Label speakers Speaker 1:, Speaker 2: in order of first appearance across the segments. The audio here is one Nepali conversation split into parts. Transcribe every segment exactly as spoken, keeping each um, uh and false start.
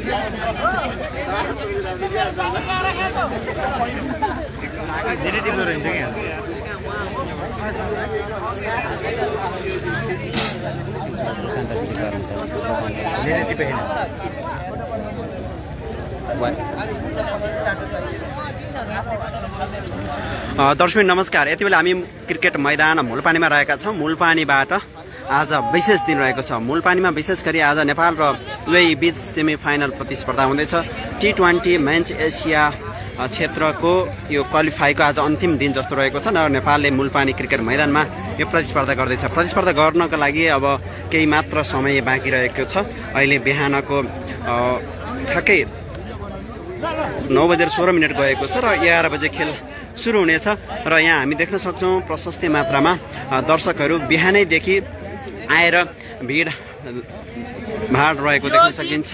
Speaker 1: दर्शक नमस्कार, यति बेला हामी क्रिकेट मैदान मूलपानीमा रहेका छौँ। मूलपानीबाट आज विशेष दिन रहेको छ। मूलपानीमा विशेष गरी आज नेपाल र युएई बीच सेमी फाइनल प्रतिस्पर्धा हुँदैछ। टी ट्वेन्टी मेन्स एसिया क्षेत्रको यो क्वालिफाईको आज अन्तिम दिन जस्तो रहेको छ र नेपालले मूलपानी क्रिकेट मैदानमा यो प्रतिस्पर्धा गर्दैछ। प्रतिस्पर्धा गर्नको लागि अब केही मात्र समय बाँकी रहेको छ। अहिले बिहानको ठ्याक्कै नौ बजेर सोह्र मिनट गएको छ र एघार बजे खेल सुरु हुनेछ र यहाँ हामी देख्न सक्छौँ प्रशस्त मात्रामा दर्शकहरू बिहानैदेखि आएर भिड भाड रहेको देख्न सकिन्छ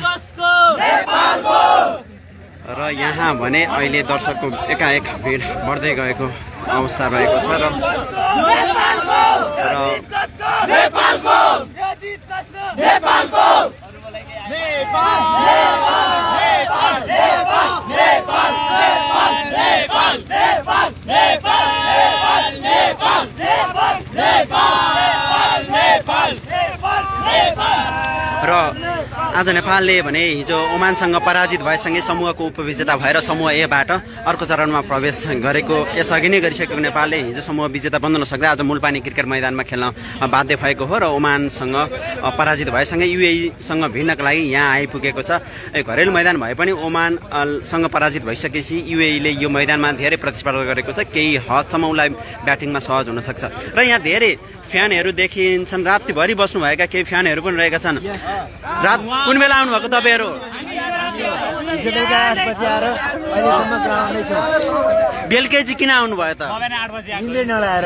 Speaker 1: र यहाँ भने अहिले दर्शकको एकाएक भिड बढ्दै गएको अवस्था रहेको छ र र आज नेपालले भने हिजो ओमानसँग पराजित भएसँगै समूहको उपविजेता भएर समूह एबाट अर्को चरणमा प्रवेश गरेको यसअघि नै गरिसकेको नेपालले हिजो समूह विजेता बन्न नसक्दा आज मूलपानी क्रिकेट मैदानमा खेल्न बाध्य भएको हो र ओमानसँग पराजित भएसँगै युएईसँग भिड्नका लागि यहाँ आइपुगेको छ। घरेलु मैदान भए पनि ओमानसँग पराजित भइसकेपछि युएईले यो मैदानमा धेरै प्रतिस्पर्धा गरेको छ। केही हदसम्म उसलाई ब्याटिङमा सहज हुनसक्छ र यहाँ धेरै फ्यानहरू देखिन्छन्। रातभरि बस्नुभएका केही फ्यानहरू पनि रहेका छन्। रात कुन बेला आउनुभएको तपाईँहरू? बेलुकै चाहिँ किन आउनुभयो त?
Speaker 2: नलाएर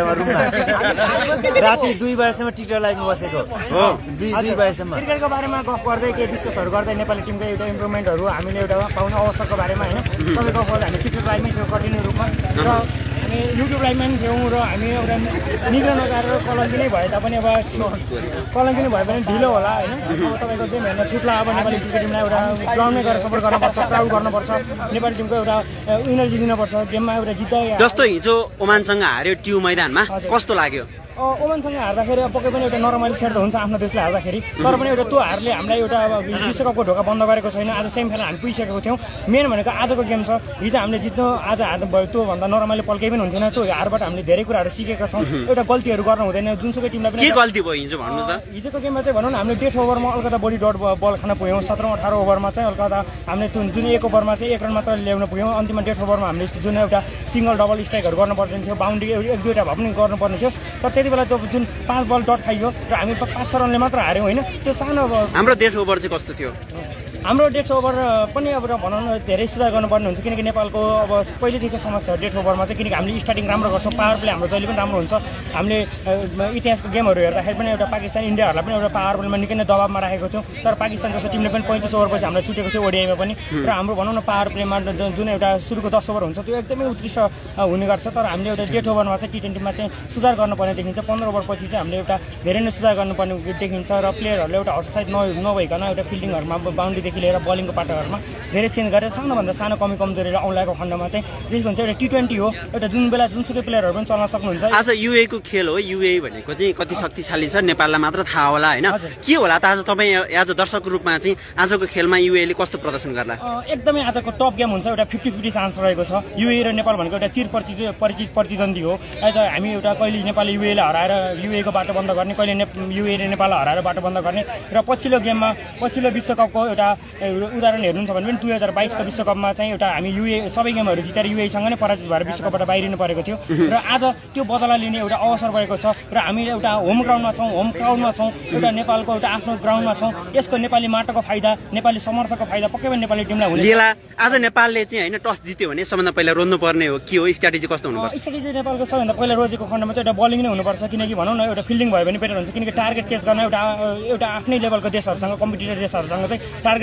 Speaker 2: राति दुई बजेसम्म टिकट लाइनमा बसेको हो। दुई दुई बजेसम्म क्रिकेटको बारेमा गफ गर्दै केही डिस्कसहरू गर्दै नेपाली टिमको एउटा इम्प्रुभमेन्टहरू हामीले एउटा पाउने अवसरको बारेमा होइन सबै गफ गर्दै हामी टिकट लाइनमै छौँ कन्टिन्यू रूपमा र हामी युट्युब लाइनमा पनि थियौँ र हामी एउटा निग्रो नगरेर कलङ्की नै भए तापनि अब कलङ्की नै भए पनि ढिलो होला होइन। अब तपाईँको गेम हेर्न छुट्ला। अब नेपाली क्रिकेट टिमलाई एउटा ग्राउन्डमै गएर सपोर्ट गर्नुपर्छ, प्राउड गर्नुपर्छ, नेपाली टिमको एउटा इनर्जी दिनुपर्छ गेममा एउटा जित्दै।
Speaker 1: जस्तो हिजो ओमानसँग हार्यो ट्यु मैदानमा, कस्तो लाग्यो?
Speaker 2: ओमानसँग हार्दाखेरि अब पक्कै पनि एउटा नर्मली सेट त हुन्छ आफ्नो देशले हार्दाखेरि, तर पनि एउटा त्यो हारले हामीलाई एउटा विश्वकपको ढोका बन्द गरेको छैन। आज सेमी फाइनल हामी पुगिसकेको थियौँ। मेन भनेको आजको गेम छ। हिजो हामीले जित्नु आज हार भयो त्योभन्दा नर्मली पल केही पनि हुन्थेन। त्यो हारबाट हामीले धेरै कुराहरू सिकेका छौँ। एउटा गल्तीहरू गर्नु हुँदैन जुनसुकै टिमलाई पनि।
Speaker 1: के गल्ती भयो हिजो भन्नु त?
Speaker 2: हिजोको गेममा चाहिँ भनौँ न हामीले डेथ ओभरमा अलिकता बढी डट बल खान पुग्यौँ। सत्रौँ अठार ओभरमा चाहिँ अलिकता हामीले जुन एक ओभरमा चाहिँ एक रन मात्र ल्याउन पुग्यौँ। अन्तिममा डेथ ओभरमा हामीले जुन एउटा सिङ्गल डबल स्ट्राइकहरू गर्नुपर्ने थियो, बााउन्ड्री एक दुईवटा भए पनि गर्नुपर्ने थियो। तर त्यति बेला त्यो जुन पाँच बल डट खाइयो र हामी पाँच छ रनले मात्र हार्यौँ होइन। त्यो सानो
Speaker 1: हाम्रो डेथ ओभर चाहिँ कस्तो थियो?
Speaker 2: हाम्रो डेथ ओभर पनि अब भनौँ न धेरै सुधार गर्नुपर्ने हुन्छ किनकि नेपालको अब पहिलेदेखिको समस्या हो डेथ ओभरमा चाहिँ। किनकि हामीले स्टार्टिङ राम्रो गर्छौँ, पावर प्ले हाम्रो जहिले पनि राम्रो हुन्छ। हामीले इतिहासको गेमहरू हेर्दाखेरि पनि एउटा पाकिस्तान इन्डियाहरूलाई पनि एउटा पावर प्लेमा निकै नै दबावमा राखेको थियौँ। तर पाकिस्तान जस्तो टिमले पनि पैँतिस ओभरपछि हामीलाई छुटेको थियो ओडिआईमा पनि। र हाम्रो भनौँ न पावर प्लेमा जुन एउटा सुरुको दस ओभर हुन्छ त्यो एकदमै उत्कृष्ट हुने गर्छ। तर हामीले एउटा डेथ ओभरमा चाहिँ टी ट्वेन्टीमा चाहिँ सुधार गर्नुपर्ने देखिन्छ। पन्ध्र ओभरपछि चाहिँ हामीले एउटा धेरै नै सुधार गर्नुपर्ने देखिन्छ र प्लेयरहरूले एउटा हतोत्साहित नभइकन एउटा फिल्डिङहरूमा बााउन्ड्रीदेखि लिएर बलिङको पाटोहरूमा धेरै चेन्ज गरेर सानोभन्दा सानो कमी कमजोरीलाई औँलाएको खण्डमा चाहिँ त्यसको हुन्छ एउटा टी ट्वेन्टी हो। एउटा जुन बेला जुनसुकै प्लेयरहरू पनि चल्न सक्नुहुन्छ।
Speaker 1: आज युए को खेल हो। युए भनेको चाहिँ कति शक्तिशाली छ नेपाललाई मात्र थाहा होला होइन। के होला त आज तपाईँ एज अ दर्शकको रूपमा चाहिँ आजको खेलमा युएले कस्तो प्रदर्शन गर्ला?
Speaker 2: एकदमै आजको टप गेम हुन्छ। एउटा फिफ्टी फिफ्टी चान्स रहेको छ। युए र नेपाल भनेको एउटा चिर परिचित परिचित प्रतिद्वन्दी हो। एज हामी एउटा कहिले नेपालले युएलाई हराएर युएको बाटो बन्द गर्ने, कहिले युए र नेपाललाई हराएर बाटो बन्द गर्ने र पछिल्लो गेममा पछिल्लो विश्वकपको एउटा उदाहरण हेर्नुहुन्छ भने पनि दुई हजार बाइसको विश्वकपमा चाहिँ एउटा हामी युए सबै गेमहरू जितेर युएसँग नै पराजित भएर विश्वकपबाट बाहिरिनु परेको थियो र आज त्यो बदला लिने एउटा अवसर भएको छ र हामीले एउटा होम ग्राउन्डमा छौँ, होम क्राउडमा छौँ, एउटा नेपालको एउटा आफ्नो ग्राउन्डमा छौँ। यसको नेपाली माटोको फाइदा, नेपाली समर्थकको फाइदा पक्कै पनि नेपाली टिमलाई हुने।
Speaker 1: आज नेपालले चाहिँ होइन टस जित्यो भने सबभन्दा पहिला रोज्नु पर्ने हो के हो? स्ट्राटेजी कस्तो हुनुपर्छ?
Speaker 2: स्ट्राटेजी नेपालको सबभन्दा पहिला रोजेको खण्डमा चाहिँ एउटा बलिङ नै हुनुपर्छ। किनकि भनौँ न एउटा फिल्डिङ भयो भने बेटर हुन्छ। किनकि टार्गेट चेस गर्न एउटा एउटा आफ्नै लेभलको देशहरूसँग कम्पिटिटर देशहरूसँग चाहिँ टार्गेट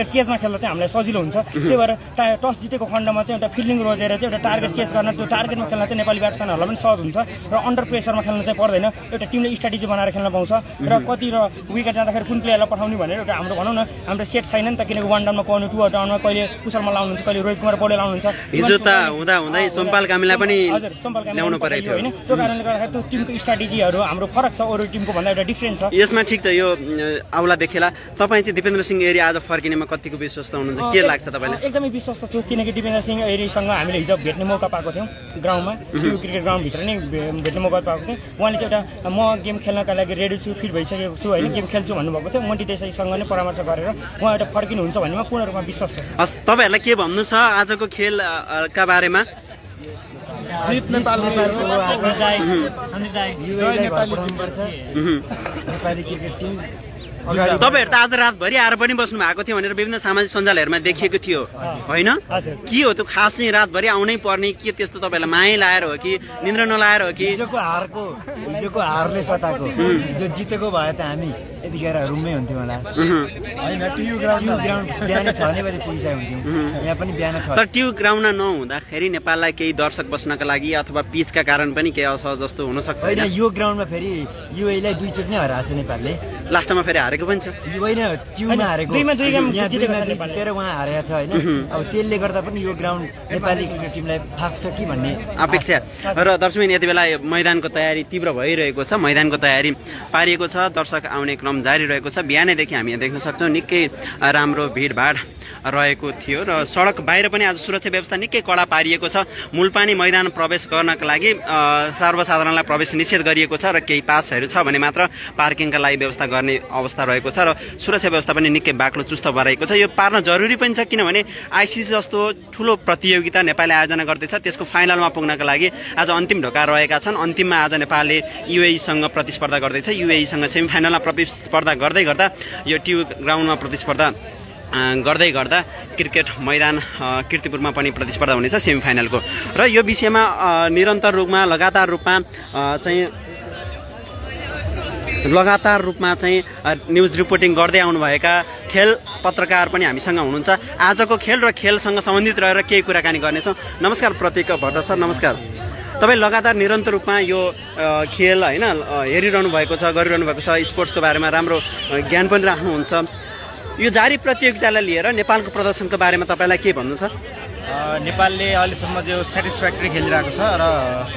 Speaker 2: टार्गेट चेजमा खेल्दा चाहिँ हामीलाई सजिलो हुन्छ त्यही भएर टस जितेको खण्डमा चाहिँ एउटा फिल्डिङ रोजेर चाहिँ एउटा टार्गेट चेज गर्न त्यो टार्गेटमा खेल्न चाहिँ नेपाली ब्याट्सम्यानहरूलाई पनि सहज हुन्छ र अन्डर प्रेसरमा खेल्न चाहिँ पर्दैन एउटा टिमले स्ट्राटेजी बनाएर खेल्न पाउँछ र कति र विकेट जाँदाखेरि कुन प्लेयरलाई पठाउने भनेर एउटा हाम्रो भनौँ न हाम्रो सेट छैन नि त किनकि वान डाउनमा पाउनु टु डाउनमा कहिले कुशलमा लाउनुहुन्छ कहिले रोहित कुमार पौडेल लाउनुहुन्छ
Speaker 1: हिजो त हुँदा हुँदै सोमपाल कामीलाई पनि
Speaker 2: हजुर सोमपाल कामी
Speaker 1: ल्याउनु परेको थियो
Speaker 2: होइन त्यो कारणले गर्दाखेरि त्यो टिमको स्ट्राटेजीहरू हाम्रो फरक छ अरू टिमको भन्दा एउटा डिफ्रेन्ट छ
Speaker 1: यसमा ठिक छ यो आउला देखेला तपाईँ चाहिँ दिपेन्द्र सिंह एरी आज फर्किनेमा कतिको विश्वस्त हुनुहुन्छ के लाग्छ तपाईँलाई
Speaker 2: एकदमै विश्वस्त छु किनकि दिपेन्द्र सिंह एरीसँग हामीले हिजो भेट्ने मौका पाएको थियौँ ग्राउन्डमा यो क्रिकेट ग्राउन्डभित्र नै भेट्ने मौका पाएको थियौँ उहाँले चाहिँ एउटा म गेम खेल्नका लागि रेडी छु फिट भइसकेको छु होइन गेम खेल्छु भन्नुभएको थियो मन्टी देसाईसँग नै परामर्श गरेर उहाँ एउटा फर्किनुहुन्छ भन्नेमा पूर्ण रूपमा विश्वास छ
Speaker 1: हस् तपाईँहरूलाई के भन्नु छ आजको खेलका बारेमा
Speaker 3: जित नेपाल
Speaker 2: नेपाली क्रिकेट टिम
Speaker 1: तपाईँहरू त आज रातभरि आएर पनि बस्नु भएको थियो भनेर विभिन्न सामाजिक सञ्जालहरूमा देखिएको थियो होइन के हो त्यो खास चाहिँ रातभरि आउनै पर्ने के त्यस्तो तपाईँलाई माया लाएर हो कि निन्द्रा नलाएर हो कि
Speaker 3: हिजोको हारको हिजोको हारले सताएको हिजो जितेको भए त हामी यतिखेर रुममै हुन्थ्यौँ होला होइन ट्यु ग्राउन्ड बिहान छ नै बजे पुगिसकेको हुन्थ्यौँ यहाँ पनि बिहान छ
Speaker 1: तर ट्यु ग्राउन्डमा नहुँदाखेरि नेपाललाई केही दर्शक बस्नका लागि अथवा पिचका कारण पनि केही असहज जस्तो हुन सक्छ
Speaker 3: होइन यो ग्राउन्डमा फेरि युएलाई दुईचोटि नै हराएको छ नेपालले
Speaker 1: लास्टमा फेरि हारेको पनि छ
Speaker 3: होइन ट्युमा हारेको यहाँ दुईमा जितेर उहाँ हारेको छ होइन अब त्यसले गर्दा पनि यो ग्राउन्ड नेपाली क्रिकेट टिमलाई फाप्छ कि भन्ने
Speaker 1: अपेक्षा र दर्शकबिन यति बेला मैदानको तयारी तीव्र भइरहेको छ मैदानको तयारी पारिएको छ दर्शक आउने क्रम जारी रहेको छ बिहानैदेखि हामी यहाँ देख्न सक्छौँ निकै राम्रो भिडभाड रहेको थियो र सडक बाहिर पनि आज सुरक्षा व्यवस्था निकै कडा पारिएको छ मूलपानी मैदान प्रवेश गर्नका लागि सर्वसाधारणलाई प्रवेश निषेध गरिएको छ र केही पासहरू छ भने मात्र पार्किङका लागि व्यवस्था गर्ने अवस्था रहेको छ र सुरक्षा व्यवस्था पनि निकै बाक्लो चुस्त भइरहेको छ यो पार्न जरुरी पनि छ किनभने आइसिसी जस्तो ठुलो प्रतियोगिता नेपालले आयोजना गर्दैछ त्यसको फाइनलमा पुग्नका लागि आज अन्तिम ढोका रहेका छन् अन्तिममा आज नेपालले युएईसँग प्रतिस्पर्धा गर्दैछ युएईसँग सेमी फाइनलमा प्रतिस्पर्धा गर्दै गर्दा यो ट्यु ग्राउन्डमा प्रतिस्पर्धा गर्दै गर्दा क्रिकेट मैदान कीर्तिपुरमा पनि प्रतिस्पर्धा हुनेछ सेमी फाइनलको र यो विषयमा निरन्तर रूपमा लगातार रूपमा चाहिँ लगातार रूपमा चाहिँ न्युज रिपोर्टिङ गर्दै आउनुभएका खेल पत्रकार पनि हामीसँग हुनुहुन्छ आजको खेल र खेलसँग सम्बन्धित रहेर केही कुराकानी गर्नेछौँ नमस्कार प्रतीक भट्ट सर नमस्कार तपाईँ लगातार निरन्तर रूपमा यो खेल होइन हेरिरहनु भएको छ गरिरहनु भएको छ स्पोर्ट्सको बारेमा राम्रो ज्ञान पनि राख्नुहुन्छ यो जारी प्रतियोगितालाई लिएर नेपालको प्रदर्शनको बारेमा तपाईँलाई के भन्नु छ
Speaker 4: नेपालले अहिलेसम्म जो सेटिस्फ्याक्ट्री खेलिरहेको छ र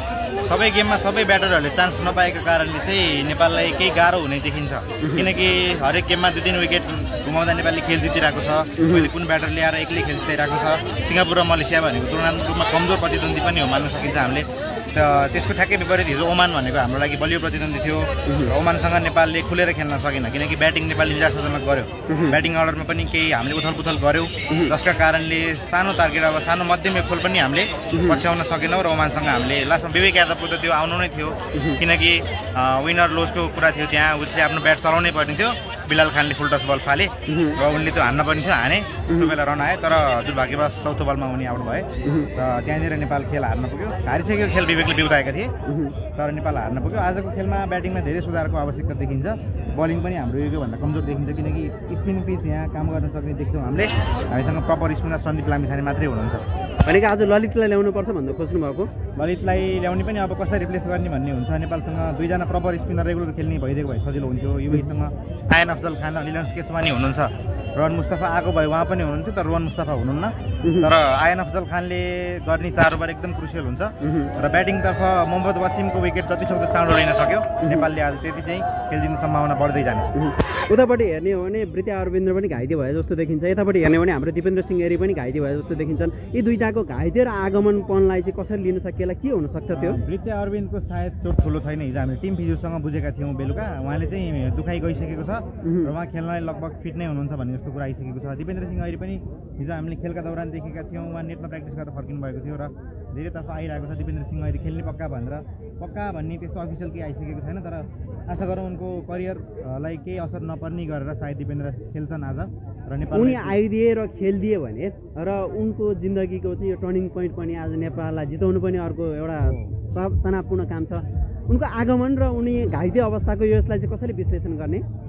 Speaker 4: सबै गेममा सबै ब्याटरहरूले चान्स नपाएको कारणले चाहिँ नेपाललाई केही गाह्रो हुने देखिन्छ किनकि हरेक गेममा दुई तिन विकेट घुमाउँदा नेपालले खेल जितिरहेको छ पहिले कुन ब्याटर ल्याएर एक्लै खेल जिताइरहेको छ सिङ्गापुर र मलेसिया भनेको तुलनात्मक रूपमा कमजोर प्रतिद्वन्दी पनि हो मान्न सकिन्छ हामीले त त्यसको ठ्याक्कै विपरीत हिजो ओमान भनेको हाम्रो लागि बलियो प्रतिद्वन्दी थियो र ओमानसँग नेपालले खुलेर खेल्न सकेन किनकि ब्याटिङ नेपालले निराशाजनक गर्यो ब्याटिङ अर्डरमा पनि केही हामीले उथल पुथल गऱ्यौँ जसका कारणले सानो टार्गेट अब सानो मध्यम खोल पनि हामीले पछ्याउन सकेनौँ र ओमानसँग हामीले लास्टमा विवेक यादवको त त्यो आउनु नै थियो किनकि विनर लोसको कुरा थियो त्यहाँ उसले आफ्नो ब्याट चलाउनै पर्ने थियो बिलाल खानले फुल टच बल फाले र उनले त्यो हान्न पर्ने थियो हाने त्यो बेला रन आयो तर दुर्भाग्यवश चौथो बलमा उनी आउट भए र त्यहाँनिर नेपाल खेल हार्न पुग्यो हारिसकेको खेल विवेकले बिउताएका थिए तर नेपाल हार्न पुग्यो आजको खेलमा ब्याटिङमा धेरै सुधारको आवश्यकता देखिन्छ बलिङ पनि हाम्रो योभन्दा कमजोर देखिन्छ किनकि स्पिन पिच यहाँ काम गर्न सक्ने देख्छौँ हामीले हामीसँग प्रपर स्पिनर सन्दीप लामिछाने मात्रै हुनुहुन्छ
Speaker 1: भनेको आज ललितलाई ल्याउनु पर्छ भन्नु खोज्नु भएको
Speaker 4: ललितलाई ल्याउने पनि अब कसरी रिप्लेस गर्ने भन्ने हुन्छ नेपालसँग दुईजना प्रपर स्पिनर रेगुलर खेल्ने भइदिएको भए सजिलो हुन्थ्यो युएसँग आयन अफजल खान र इलियन्स केसवानी हुनुहुन्छ रोहन मुस्तफा आएको भए उहाँ पनि हुनुहुन्थ्यो तर रोहन मुस्तफा हुनुहुन्न तर आयन अफजल खानले गर्ने चार ओभर एकदम क्रुसियल हुन्छ र ब्याटिङतर्फ मोहम्मद वासिमको विकेट जतिसक्दो चाँडो लिन सक्यो नेपालले आज त्यति चाहिँ खेल जित्ने सम्भावना बढ्दै जान्छ
Speaker 1: उतापट्टि हेर्ने हो भने वृत्ति अरविन्द्र पनि घाइते भए जस्तो देखिन्छ यतापट्टि हेर्ने हो भने हाम्रो दिपेन्द्र सिंह एरी पनि घाइते भए जस्तो देखिन्छन् यी दुईटाको घाइते र आगमनपनलाई चाहिँ कसरी लिन सकिएला के हुन सक्छ त्यो
Speaker 4: वृत्ति अरविन्दको सायद चोट ठुलो छैन हिजो हामीले टिम फिजियोसँग बुझेका थियौँ बेलुका उहाँले चाहिँ दुखाइ गइसकेको छ र उहाँ खेल्नलाई लगभग फिट नै हुनुहुन्छ भन्ने जस्तो कुरा आइसकेको छ दिपेन्द्र सिंह अहिले पनि हिजो हामीले खेलका दौरान देखेका थियौँ उहाँ नेटमा प्र्याक्टिस गरेर फर्किनु भएको थियो र धेरैतर्फ आइरहेको छ दिपेन्द्र सिंह अहिले खेल्ने पक्का भनेर पक्का भन्ने त्यस्तो अफिसियल केही आइसकेको छैन तर आशा गरौँ उनको करियरलाई केही असर नपर्ने गरेर सायद दिपेन्द्र खेल्छन् आज र नेपाल
Speaker 1: उनी आइदिए र खेलिदिए भने र उनको जिन्दगीको चाहिँ यो टर्निङ पोइन्ट पनि आज नेपाललाई जिताउनु पनि अर्को एउटा तनावपूर्ण काम छ उनको आगमन र उनी घाइते अवस्थाको यसलाई चाहिँ कसरी विश्लेषण गर्ने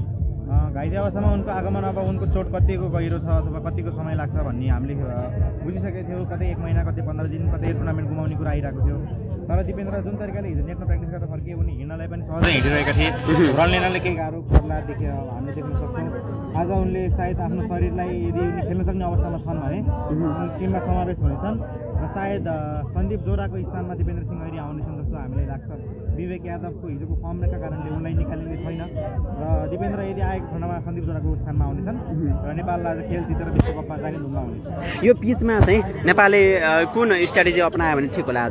Speaker 4: घाइते अवस्थामा उनको आगमन अब उनको चोट कतिको गहिरो छ अथवा कतिको समय लाग्छ भन्ने हामीले बुझिसकेको थियौँ। कतै एक महिना, कतै पन्ध्र दिन, कतै टुर्नामेन्ट गुमाउने कुरा आइरहेको थियो। तर दिपेन्द्र जुन तरिकाले हिजो नेटमा प्र्याक्टिस गरेर फर्किए उनी हिँड्नलाई पनि सहजै हिँडिरहेका थिए। रन लिनलाई केही गाह्रो पर्ला देखेर हामीले देख्न सक्छौँ। आज उनले सायद आफ्नो शरीरलाई यदि उनी खेल्न सक्ने अवस्थामा छन् भने टिममा समावेश हुनेछन् र सायद सन्दीप जोराको स्थानमा दिपेन्द्र सिंह ऐरी आउनेछन् जस्तो हामीलाई लाग्छ। विवेक यादवको हिजोको फर्मका कारणले उनलाई निकालिने छैन र दिपेन्द्र यदि आएको खण्डमा सन्दीप जोराको स्थानमा आउनेछन् र नेपाललाई आज खेल जितेर विश्वकपमा जाने धुनमा हुनेछ।
Speaker 1: यो पिचमा चाहिँ नेपालले कुन स्ट्राटेजी अपनायो भने ठिक होला?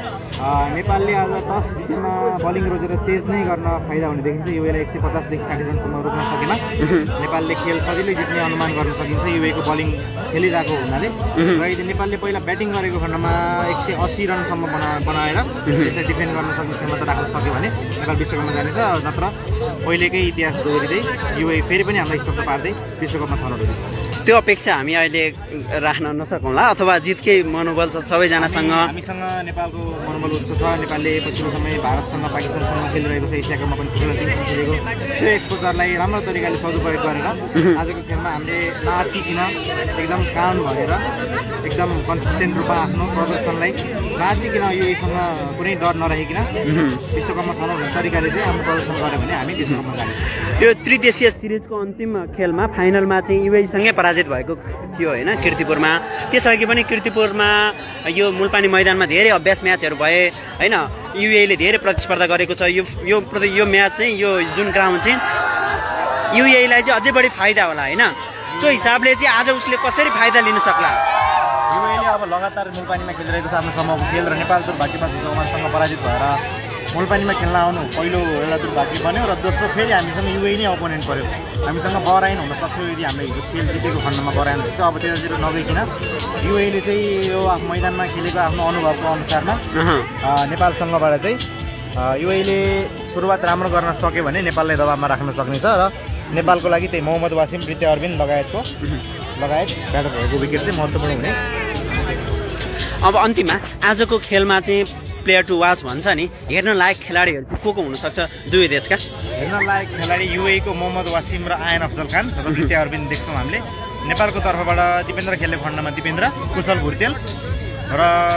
Speaker 1: आज
Speaker 4: नेपालले आज टस जितेमा बलिङ रोजेर चेज नै गर्न फाइदा हुने देखिन्छ। यो बेला एक सय पचासदेखि साठी रनसम्म रोक्न सकेन। नेपालले खेल सजिलै जित्ने अनुमान गर्न सकिन्छ युएको बलिङ खेलिरहेको हुनाले। र यदि नेपालले पहिला ब्याटिङ गरेको खण्डमा एक सय अस्सी रनसम्म बना बनाएर त्यसलाई डिफेन्ड गर्न सक्ने क्षमता राख्न सक्यो भने नेपाल विश्वकपमा जानेछ। नत्र पहिलेकै इतिहास दोहोरिँदै युए फेरि पनि हामीलाई स्तब्ध पार्दै विश्वकपमा छनौट हुनेछ।
Speaker 1: त्यो अपेक्षा हामी अहिले राख्न नसकौँला अथवा जितकै मनोबल छ सबैजनासँग?
Speaker 4: हामीसँग नेपालको मनोबल उच्च छ। नेपालले पछिल्लो समय भारतसँग, पाकिस्तानसँग खेलिरहेको छ। एसिया कपमा पनि खेलेर टिमसँग खेलेको त्यो एक्सपोजरलाई राम्रो तरिकाले सदुपयोग गरेर आजको खेलमा हामीले नआत्तिकिन एकदम काम भएर एकदम कन्सिस्टेन्ट रूपमा आफ्नो प्रदर्शनलाई नआत्तिकिन युएसँग कुनै डर नरहेकिन विश्वकपमा छनौट हुने तरिकाले चाहिँ आफ्नो प्रदर्शन गऱ्यो भने हामी विश्वकपमा जान्छौँ।
Speaker 1: यो त्रिदेशीय सिरिजको अन्तिम खेलमा फाइनलमा चाहिँ युएसँगै पराजित भएको थियो होइन किर्तिपुरमा। त्यसअघि पनि किर्तिपुरमा यो मुलपानी मैदानमा धेरै अभ्यास म्याचहरू भए होइन। युएले धेरै प्रतिस्पर्धा गरेको छ। यो यो यो म्याच चाहिँ यो जुन ग्राउन्ड चाहिँ युएलाई चाहिँ अझै बढी फाइदा होला होइन। त्यो हिसाबले चाहिँ आज उसले कसरी फाइदा लिन सक्ला?
Speaker 4: युएले अब लगातार मुलपानीमा खेलिरहेको छ आफ्नो समूहको खेल र नेपाल दुर्भाग्यवश ओमानसँग पराजित भएर मुलपानीमा खेल्न आउनु पहिलो एउटा दुर्भाग्य बन्यो र दोस्रो फेरि हामीसँग युए नै अपोनेन्ट पऱ्यो। हामीसँग बराइन हुन सक्थ्यो यदि हामीले हिजो खेल जितेको खण्डमा बराइन हुन्थ्यो। अब त्यतातिर नगइकन युएले चाहिँ यो मैदानमा खेलेको आफ्नो अनुभवको अनुसारमा नेपालसँगबाट चाहिँ युएले सुरुवात राम्रो गर्न सक्यो भने नेपाललाई दबावमा राख्न सक्नेछ र नेपालको लागि त्यही मोहम्मद वासिम, प्रित्य अरविन्द लगायतको लगायत ब्याटरहरूको विकेट चाहिँ महत्त्वपूर्ण हुने।
Speaker 1: अब अन्तिममा आजको खेलमा चाहिँ प्लेयर टु वाच भन्छ नि, हेर्न लायक खेलाडीहरू को को हुनसक्छ दुवै देशका?
Speaker 4: हेर्न लायक खेलाडी युएको मोहम्मद वासिम र आयन अफजल खान र प्रित्य अरविन्द देख्छौँ हामीले। नेपालको तर्फबाट दिपेन्द्र खेलेको खण्डमा दिपेन्द्र, कुशल भुर्तेल र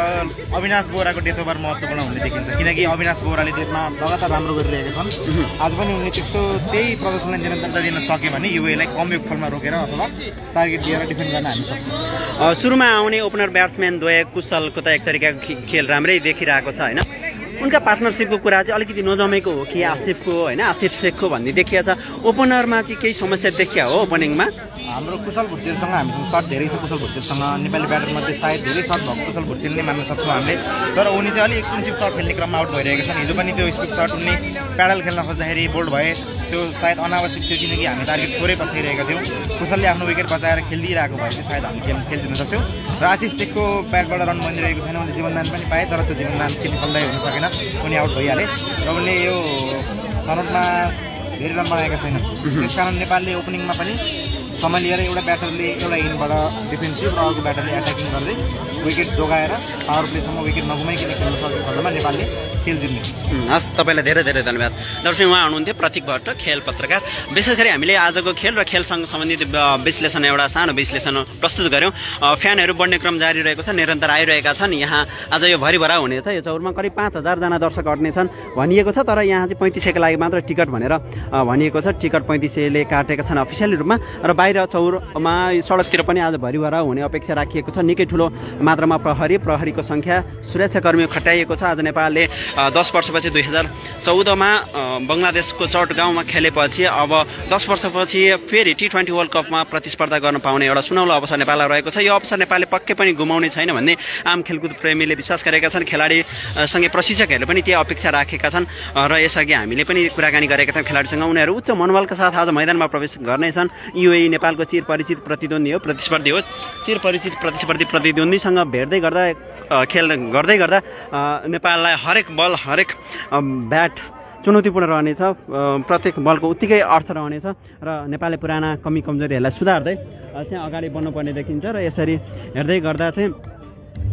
Speaker 4: अविनाश बोहराको डेथ ओभर महत्त्वपूर्ण हुने देखिन्छ। किनकि अविनाश बोहराले डेथमा लगातार राम्रो गरिरहेका छन्। आज पनि उनले त्यस्तो त्यही प्रदर्शनलाई निरन्तरता दिन सक्यो भने युएलाई कम योगफलमा रोकेर अथवा टार्गेट दिएर डिफेन्ड गर्न हामी सक्छौँ।
Speaker 1: सुरुमा आउने ओपनर ब्याट्सम्यान द्वय कुशलको त एक तरिकाको खेल राम्रै देखिरहेको छ होइन। उनका पार्टनरसिपको कुरा चाहिँ अलिकति नजमेको हो कि आसिफको होइन, आसिफ शेखको भन्ने देखिया छ। ओपनरमा चाहिँ केही समस्या देखिया हो ओपनिङमा?
Speaker 4: हाम्रो कुशल भुर्तेलसँग हामीसँग सर्ट धेरै छ। कुशल भुर्तेलसँग नेपाली ब्याटरमध्ये सायद धेरै सर्ट भएको कुशल भुर्तेल नै मान्न सक्छौँ हामीले। तर उनी चाहिँ अलिक एक्सपेन्सिभ सर्ट खेल्ने क्रममा आउट भइरहेका छन्। हिजो पनि त्यो स्पिड सर्ट उनले प्याडल खेल्न खोज्दाखेरि बोल्ड भए। त्यो सायद अनावश्यक थियो किनकि हामी टार्गेट थोरै बसाइरहेका थियौँ। कुशलले आफ्नो विकेट बचाएर खेलिदिइरहेको भए चाहिँ सायद हामी गेम खेल जित्न सक्छौँ। र आशिष शेखको ब्याटबाट रन बनिरहेको छैन। उनले जीवनदान पनि पाए तर त्यो जीवनदान खेल्ने फलदायी हुन सकेन, उनी आउट भइहाले र उनले यो छनौटमा धेरै रन बनाएका छैनन्। त्यसकारण नेपालले ओपनिङमा पनि समय लिएर एउटा ब्याटरले एउटा इनबाट डिफेन्सिभ र अर्को ब्याटरले एट्याकिङ गर्दै विकेट जोगाएर पावर प्लेसम्म विकेट नगुमाइकन खेल्न सकेको खण्डमा नेपालले खेल जित्ने।
Speaker 1: हस्, तपाईँलाई धेरै धेरै धन्यवाद। दर्शक उहाँ हुनुहुन्थ्यो प्रतीक भट्ट, खेल पत्रकार। विशेष गरी हामीले आजको खेल र खेलसँग सम्बन्धित विश्लेषण एउटा सानो विश्लेषण प्रस्तुत गऱ्यौँ। फ्यानहरू बढ्ने क्रम जारी रहेको छ, निरन्तर आइरहेका छन्। यहाँ आज यो भरिभरा हुनेछ। यो चौरमा करिब पाँच हजारजना दर्शक अट्नेछन् भनिएको छ। तर यहाँ चाहिँ पैँतिस सयको लागि मात्र टिकट भनेर भनिएको छ। टिकट पैँतिस सयले काटेका छन् अफिसियली रूपमा र बाहिर चौरमा सडकतिर पनि आज भरिभरा हुने अपेक्षा राखिएको छ। निकै ठुलो मात्रामा प्रहरी प्रहरीको सङ्ख्या सुरक्षाकर्मी खटाइएको छ। आज नेपालले दस वर्षपछि दुई हजार चौधमा बङ्गलादेशको चटगाउँमा खेलेपछि अब दस वर्षपछि फेरि टी ट्वेन्टी वर्ल्ड कपमा प्रतिस्पर्धा गर्न पाउने एउटा सुनौलो अवसर नेपाललाई रहेको छ। यो अवसर नेपालले पक्कै पनि गुमाउने छैन भन्ने आम खेलकुद प्रेमीले विश्वास गरेका छन्। खेलाडीसँगै प्रशिक्षकहरूले पनि त्यही अपेक्षा राखेका छन् र यसअघि हामीले पनि कुराकानी गरेका थियौँ खेलाडीसँग। उनीहरू उच्च मनोबलका साथ आज मैदानमा प्रवेश गर्नेछन्। युए नेपालको चिर परिचित प्रतिद्वन्दी हो, प्रतिस्पर्धी हो। चिर परिचित प्रतिस्पर्धी प्रतिद्वन्दीसँग भेट्दै गर्दा खेल गर्दै गर्दा नेपाललाई हरेक बल हरेक ब्याट चुनौतीपूर्ण रहनेछ। प्रत्येक बलको उत्तिकै अर्थ रहनेछ र नेपालले पुराना कमी कमजोरीहरूलाई सुधार्दै चाहिँ अगाडि बढ्नुपर्ने देखिन्छ। र यसरी हेर्दै गर्दा चाहिँ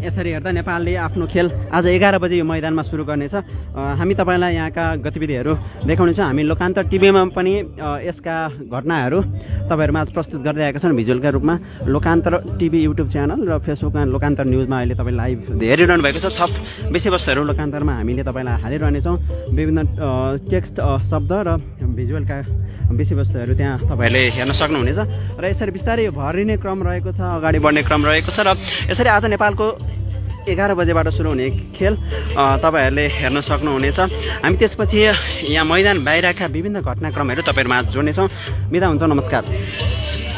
Speaker 1: यसरी हेर्दा नेपालले आफ्नो खेल आज एघार बजे यो मैदानमा सुरु गर्नेछ। हामी तपाईँलाई यहाँका गतिविधिहरू देखाउनेछौँ। हामी लोकान्तर टिभीमा पनि यसका घटनाहरू तपाईँहरूमा आज प्रस्तुत गर्दै आएका छन् भिजुअलका रूपमा। लोकान्तर टिभी युट्युब च्यानल र फेसबुकमा लोकान्तर न्युजमा अहिले तपाईँ लाइभ हेरिरहनु भएको छ। थप विषयवस्तुहरू लोकान्तरमा हामीले तपाईँलाई हालिरहनेछौँ। विभिन्न टेक्स्ट शब्द र भिजुअलका विषयवस्तुहरू त्यहाँ तपाईँहरूले हेर्न सक्नुहुनेछ। र यसरी बिस्तारै भरिने क्रम रहेको छ, अगाडि बढ्ने क्रम रहेको छ। र यसरी आज नेपालको एघार बजेबाट सुरु हुने खेल तपाईँहरूले हेर्न सक्नुहुनेछ। हामी त्यसपछि यहाँ मैदान बाहिरका विभिन्न घटनाक्रमहरू तपाईँहरूमा जोड्नेछौँ। बिदा हुन्छ, नमस्कार।